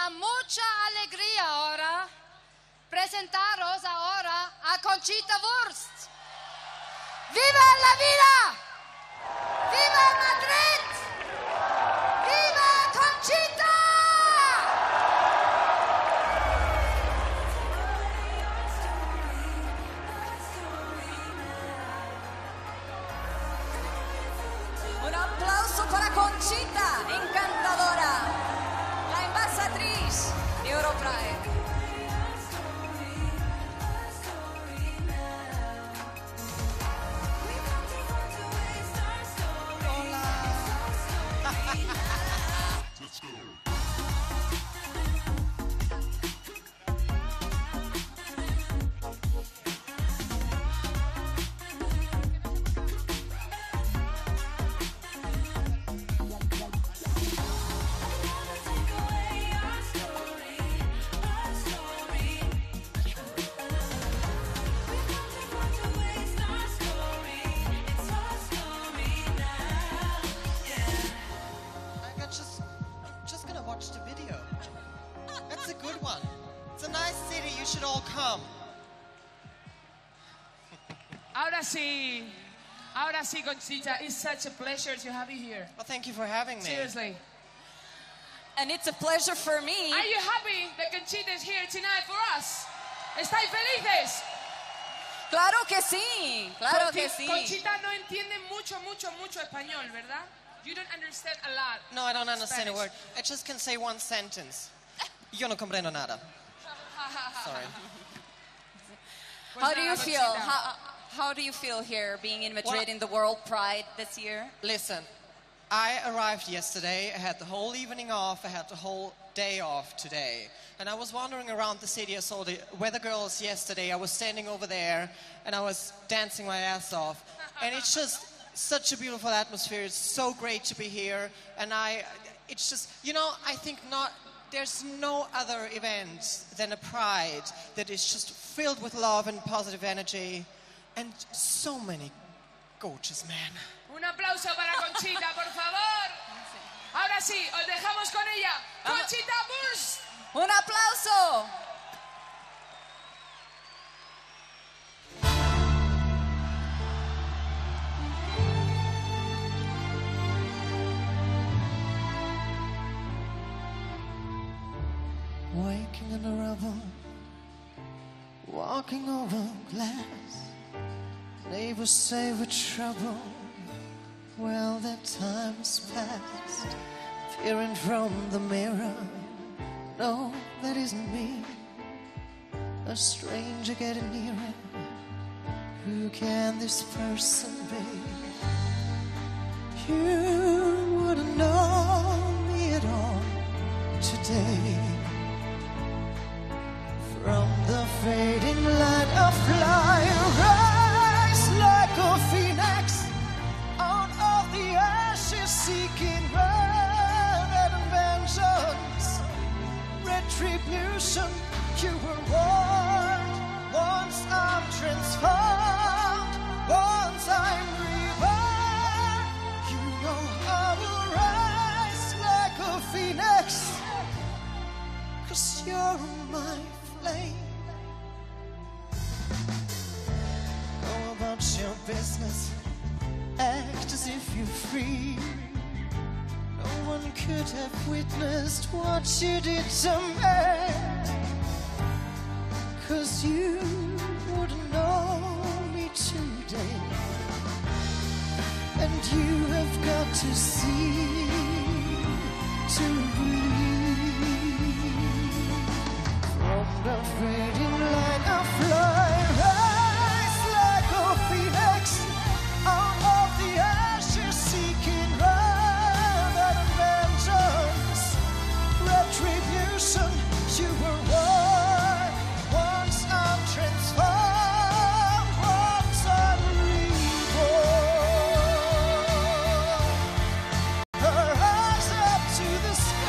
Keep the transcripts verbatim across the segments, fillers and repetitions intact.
da mucha alegría ahora presentaros ahora a Conchita Wurst. ¡Viva la vida! ¡Viva Madrid! ¡Viva Conchita! Un aplauso para Conchita, encantadora, la embajadriz de Europride. Ahora sí, ahora sí, Conchita. It's such a pleasure to have you here. Well, thank you for having me. Seriously. And it's a pleasure for me. Are you happy that Conchita is here tonight for us? ¿Estáis felices? Claro que sí, claro Porque que sí. Conchita no entiende mucho, mucho, mucho español, ¿verdad? You don't understand a lot. No, I don't understand Spanish. a word. I just can say one sentence. Yo no comprendo nada. Sorry. How do you nada, feel? Conchita. How, how do you feel here, being in Madrid Well, in the World Pride this year? Listen, I arrived yesterday. I had the whole evening off. I had the whole day off today. And I was wandering around the city. I saw the Weather Girls yesterday. I was standing over there and I was dancing my ass off. And it's just such a beautiful atmosphere. It's so great to be here. And I, it's just, you know, I think not, there's no other event than a Pride that is just filled with love and positive energy and so many gorgeous men. Un aplauso para Conchita, por favor. Ahora sí, os dejamos con ella. Conchita Wurst. Un aplauso. Waking in the rubble, walking over glass. Neighbors say we're trouble. Well, that time's past. Peering from the mirror. No, that isn't me. A stranger getting nearer. Who can this person be? You wouldn't know me at all today. From the fading light of fire, rise like a phoenix out of the ashes, seeking red and vengeance, retribution. You were warned. Once I'm transformed, once I'm reborn, you know I will rise like a phoenix, 'cause you're my flame. Go about your business, act as if you're free. No one could have witnessed what you did to me, 'cause you wouldn't know me today. And you have got to see to believe. From the fading light of flight, rise like a phoenix out of the ashes, seeking love and vengeance, retribution. You were one. Once I'm transformed, once I'm reborn. Rise up to the sky.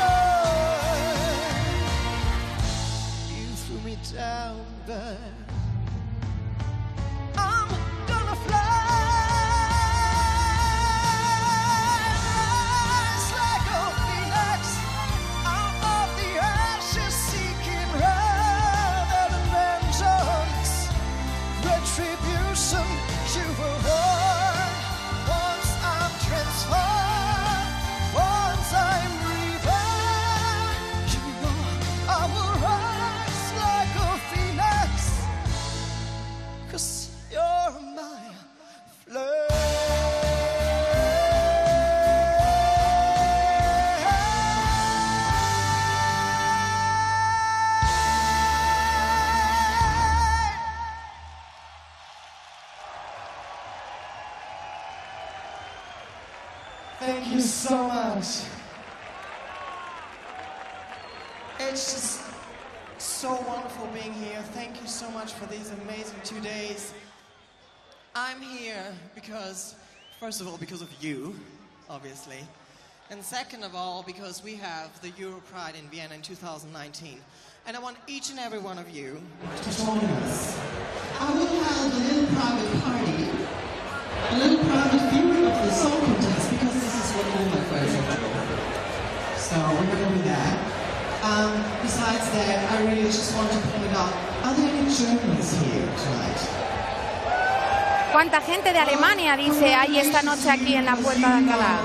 it's just so wonderful being here. Thank you so much for these amazing two days. I'm here because, first of all, because of you, obviously. And second of all, because we have the Euro Pride in Vienna in two thousand nineteen. And I want each and every one of you to join us. I will have a little private party, a little private viewing of the song contest, because this is what all my friends are doing. So we're going to do that. Um, besides that, I really just want to point out, are there any Germans here tonight? ¿Cuánta gente de Alemania dice hay esta noche aquí en la Puerta de Alcalá?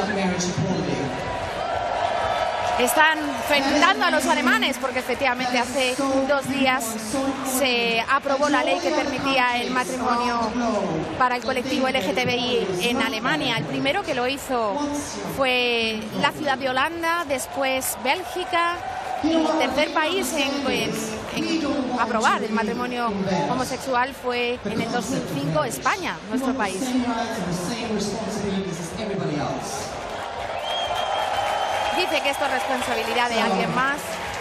Están felicitando a los alemanes porque efectivamente hace dos días se aprobó la ley que permitía el matrimonio para el colectivo L G T B I en Alemania. El primero que lo hizo fue la ciudad de Holanda, después Bélgica y el tercer país en, en, en aprobar el matrimonio homosexual fue en el dos mil cinco España, nuestro país. Dice que esto es responsabilidad de alguien más.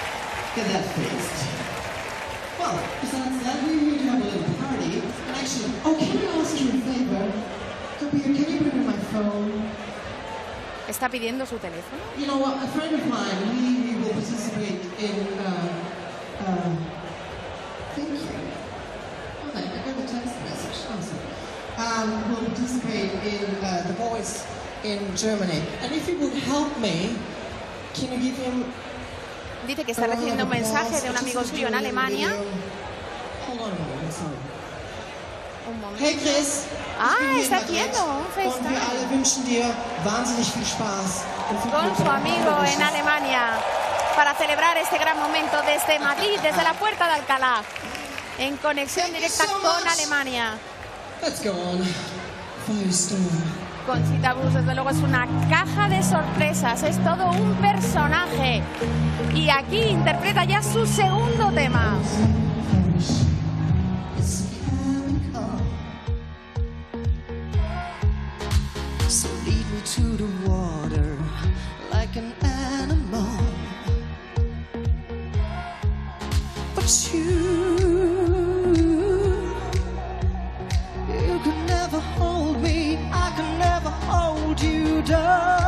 ¿Está pidiendo su teléfono? You know what, a friend of mine, we, we will participate in, uh, uh, thank you. Oh, I got a text message, awesome. Um, we'll participate in uh, The Voice in Germany. And if you would help me, can you give him... Dice que está recibiendo un mensaje de un amigo suyo en Alemania. Hold on a moment, sorry. Un momento. Hey Chris. Ah, está haciendo un Und wir alle FaceTime wünschen dir wahnsinnig viel Spaß. und viel con Glück su bei amigo deinem en Alemania para celebrar este gran momento desde Madrid, desde la Puerta de Alcalá, en conexión directa con Alemania. Let's go on. Firestorm. Conchita Wurst, desde luego, es una caja de sorpresas, es todo un personaje. Y aquí interpreta ya su segundo tema. So lead me to the water like an animal. But you, you could never hold me. I could never hold you down.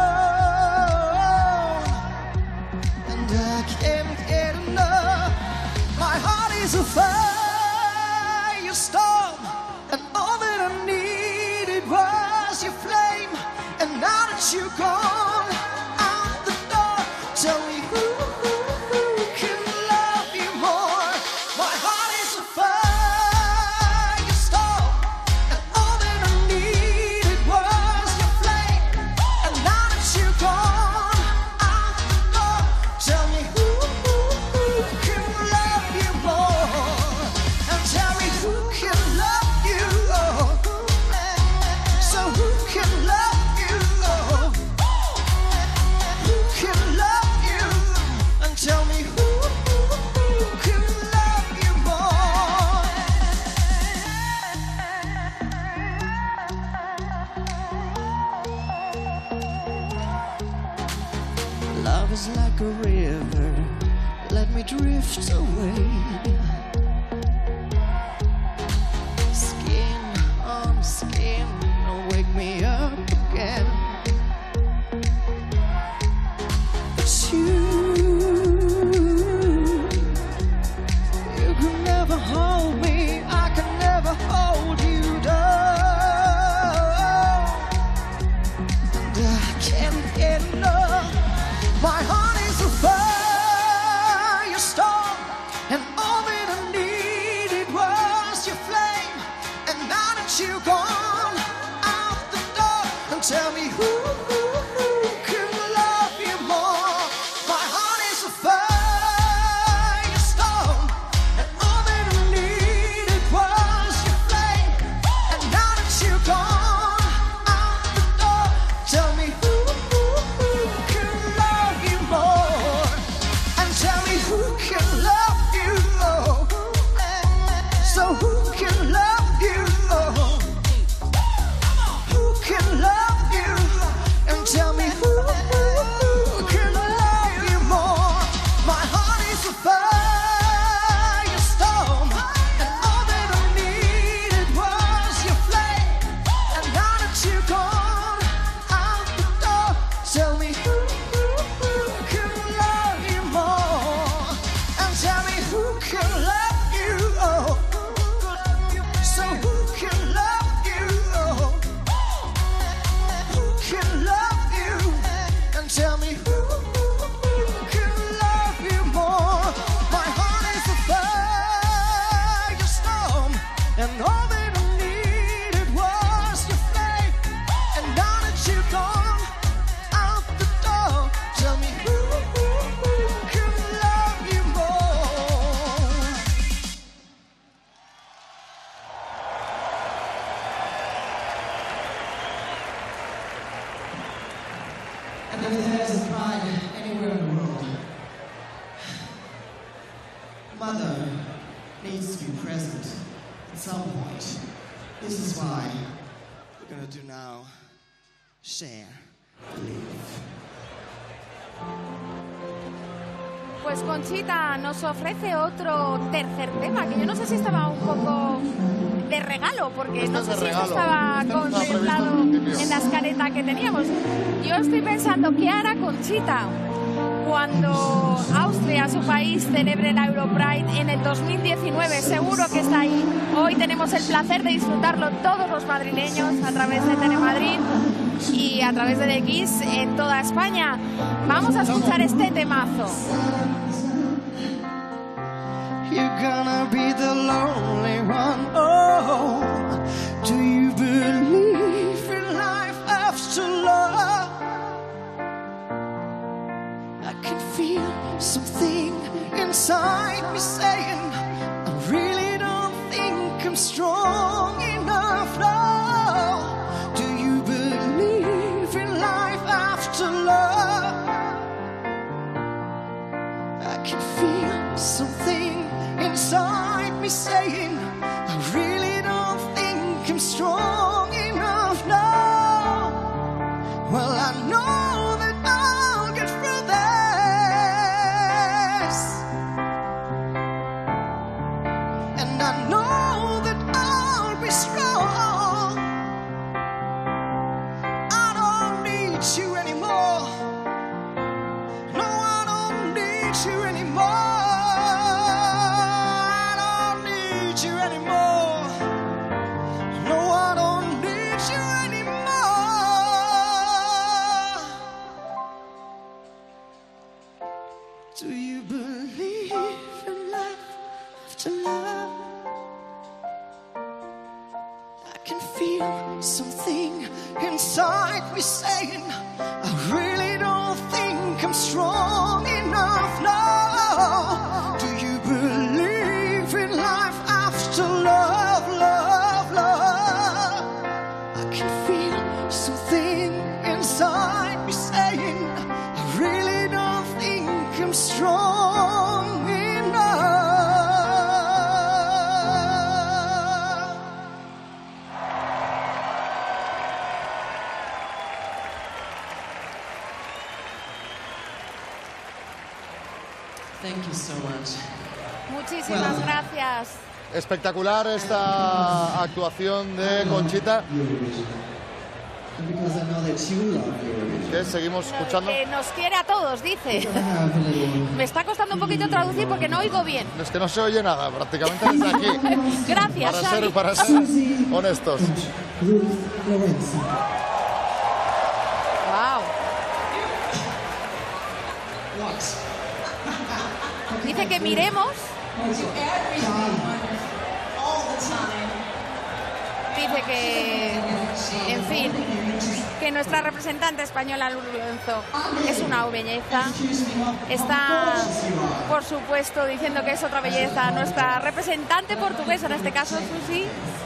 And I can't get enough. My heart is a firestorm, and all that I needed was your flame. And now that you're gone out the door, tell me who, who, who can love you more? My heart is a firestorm, and all that I needed was your flame. And now that you're gone out the door, tell me who, who, who can love you more? And tell me who can love you. So who can love you? Who can love you? And tell me who, who, who can love you more? Love is like a river, let me drift away. Skin on skin, wake me up again. But you, you can never hold me, I can never hold you down. And I can't get enough. My heart is a firestorm, and all that I needed was your flame. And now that you're gone out the door, and tell me who, who, who can love you more? My heart is a firestorm, and all that I needed was your flame. And now that you're gone out the door, tell me who, who, who can love you more? tell me who can love you more. My heart is a firestorm, and all that I needed was your flame. And now that you're gone out the door, tell me who can love you more. And if there's a pride anywhere in the world, Mother needs to be present at some point. This is why we're gonna do now, share, believe. Pues Conchita nos ofrece otro tercer tema, que yo no sé si estaba un poco de regalo, porque Este no es sé de si esto regalo. estaba Este no estaba contemplado previsto al principio. en la escaleta que teníamos. Yo estoy pensando, ¿qué hará Conchita cuando Austria, su país, celebre la Europride en el dos mil diecinueve? Seguro que está ahí. Hoy tenemos el placer de disfrutarlo todos los madrileños a través de Telemadrid y a través del X en toda España. Vamos a escuchar este temazo. You're gonna be the lonely one. Oh, do you believe in life after love? I can feel something inside me saying, I really don't think I'm strong enough now. Do you believe in life after love? I can feel something inside me saying, I really don't think I'm strong enough now. Well, I know that I'll get through this, and I know that I'll be strong. I don't need you anymore. No, I don't need you anymore. You anymore. No, I don't need you anymore. Do you believe in life after love? I can feel something inside me saying, I really don't think I'm strong enough now. Do you believe in life after love, love, love? I can feel something inside me saying, I really don't think I'm strong enough. Thank you so much. Muchísimas gracias. Espectacular esta actuación de Conchita. And because I know that you love Eurovision, Que seguimos escuchando. Que nos quiere a todos, dice. I have a little Me está costando un poquito traducir porque no oigo bien. Es que no se oye nada prácticamente desde aquí. Gracias, Para Xavi. ser, para ser honestos. Ruth Lorenzo. Wow. What? Dice que miremos. Dice que, en fin, que nuestra representante española, Lourdes Lorenzo, es una belleza. Está, por supuesto, diciendo que es otra belleza. Nuestra representante portuguesa, en este caso, Susi.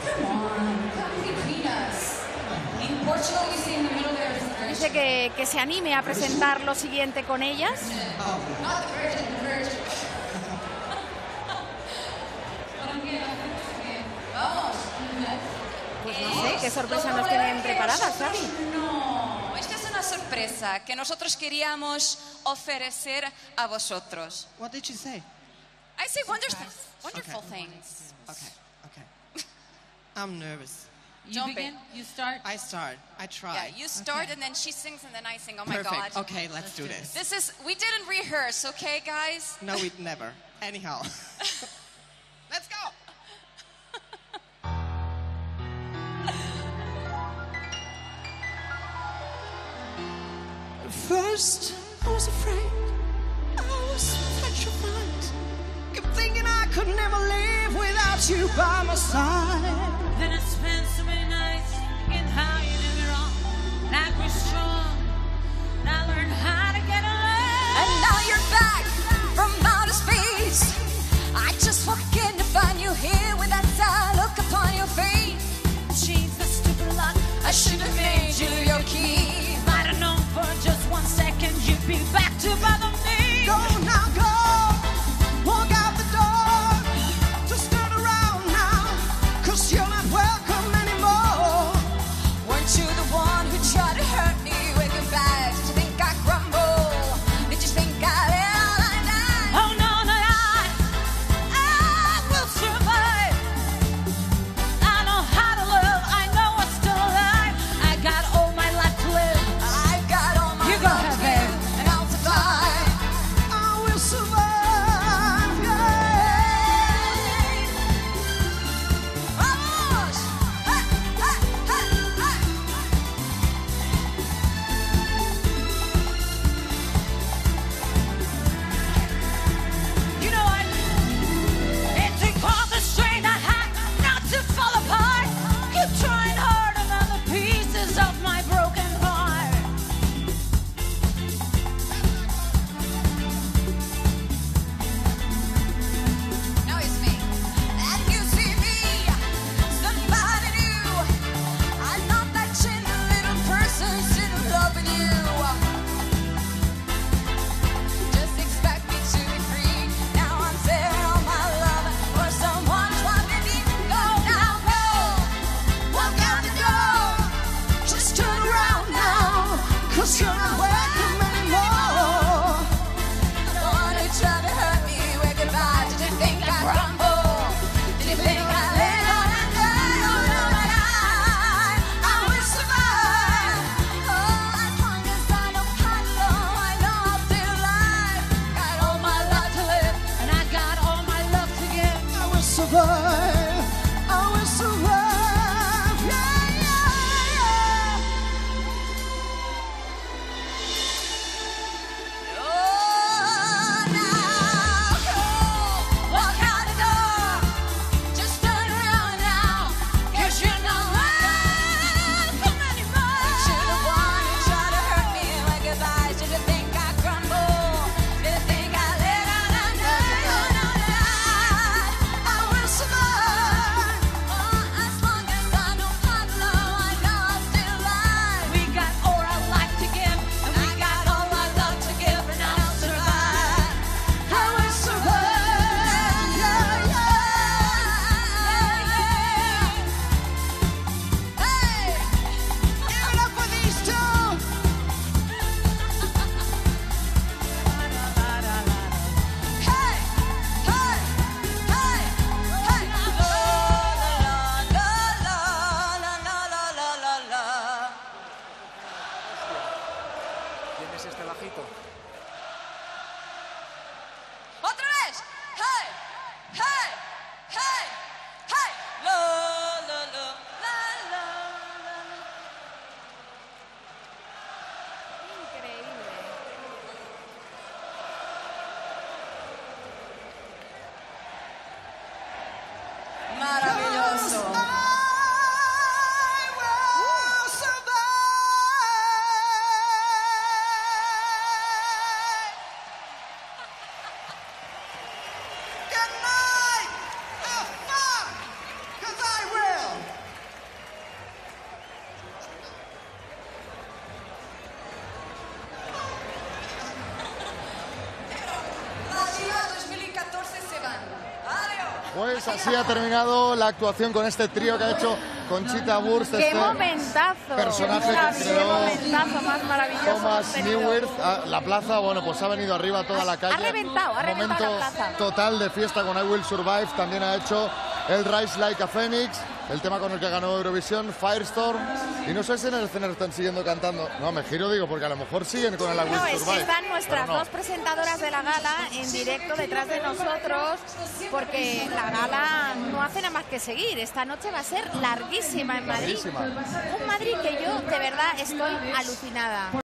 Dice que, que se anime a presentar lo siguiente con ellas. Pues no sé, qué sorpresa nos tienen preparadas, Xavi. No, esta es una sorpresa que nosotros queríamos ofrecer a vosotros. What did you say? I say wonderful, wonderful Okay. things. Okay, okay. I'm nervous. You Don't begin, you start. I start. I try. Yeah, you start and then she sings and then I sing. Oh my Perfect. God. Okay, let's do this. This is, we didn't rehearse, okay, guys? No, we'd never. Anyhow. Let's go. First first, I was afraid. I was petrified. Kept thinking I could never live without you by my side. Then I spent so many nights thinking how you did me wrong. And I grew strong. And I learned how to get along. And now you're back from outer space. I just walked in to find you here with that sad look upon your face. Changed the stupid luck. I should have made you your key. Might have known for just one second you'd be back to bother me. Go now, go. Walk out the door. Just turn around now. Cause you're not welcome anymore. Weren't you the one who tried to hurt me with goodbyes? Did you think I crumble? Did you think I let all I die? Oh no, no, I, I will survive. I know how to live. I know what's still alive. I got all my life to live. I've got all my You go love ahead, to babe. give, and I'll survive. I will survive. Yeah. Vamos! Hey, hey, hey, hey. You know what? It took all the strength I had not to fall apart. Keep trying hard on other pieces of my broken heart. Now it's me, and you see me, somebody new. I'm not that gentle little person still in love with you. Just expect me to be free. Now I'm saving all my love for someone who's wanting me. Go now, go, walk out the door. Just turn around now. Cause you're not welcome anymore. The one who tried to hurt me with goodbye. Did you think I crumble? Did you think I let all I die? Oh no, but I, I will survive. Oh, as long as I know how to love, I know I'll stay alive. Got all my life to live. And I got all my love to give. I will survive. I will survive. Yeah, yeah, yeah. Oh, now go, walk out the door. Just turn around now, 'cause you're not welcome anymore. You're the one who tried to hurt me with goodbyes. Did you think I crumble? Did you think I let all I die? Oh, no, no, I, I will survive. Oh, as long as I know how to love, I know I'll stay alive. We got all our life to give. And we got all our love to give. And I'll survive. I will survive. Yeah, yeah. Hey! Give it up for these two. Hey! Hey! Hey! Hey! La la la la la la la la la. ¿Quién es este bajito? ¡Otra vez! ¡Hey! ¡Hey! ¡Hey! ¡Hey! La la la la la la. Increíble. Maravilloso. I will survive. Good night. Have fun. 'Cause I will. Las chivas dos mil catorce se van. Adiós. Pues así ha terminado la actuación con este trío que ha hecho Conchita Wurst. ¡Qué este momentazo! personaje que ¡Qué creó momentazo más maravilloso! Thomas hemos tenido! Newirth. Ah, la plaza, bueno, pues ha venido arriba toda la calle. Ha reventado, ha Un reventado momento la plaza. total de fiesta con I Will Survive. También ha hecho el Rise Like a Phoenix, el tema con el que ganó Eurovisión, Firestorm. Y no sé si en el escenario están siguiendo cantando. No, me giro, digo, porque a lo mejor siguen con el I Will No, es que Survive. están nuestras Pero no. dos presentadoras de la gala en directo detrás de nosotros, porque la gala no hace nada más que seguir. Esta noche va a ser larguísima en Madrid. Larguísima. Un Madrid que yo de verdad estoy alucinada.